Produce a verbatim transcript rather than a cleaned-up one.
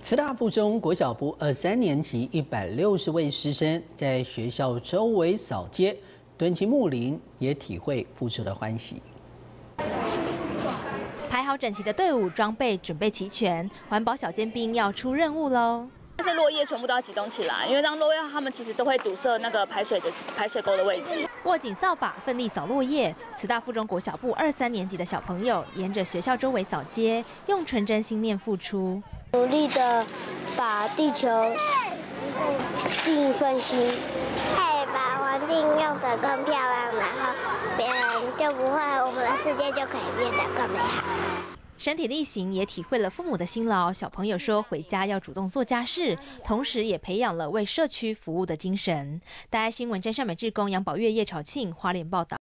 慈大附中国小部二三年级一百六十位师生在学校周围扫街、蹲起木林，也体会付出的欢喜。 排好整齐的队伍，装备准备齐全，环保小尖兵要出任务喽！ 这些落叶全部都要集中起来，因为当落叶它们其实都会堵塞那个排水的排水沟的位置。 握紧扫把，奋力扫落叶。慈大附中国小部二三年级的小朋友沿着学校周围扫街，用纯真心念付出， 努力的把地球尽一份心，可以把环境用得更漂亮，然后别人就不会，我们的世界就可以变得更美好。 身体力行也体会了父母的辛劳。小朋友说，回家要主动做家事，同时也培养了为社区服务的精神。大爱新闻真善美志工杨宝月、叶朝庆花莲报道。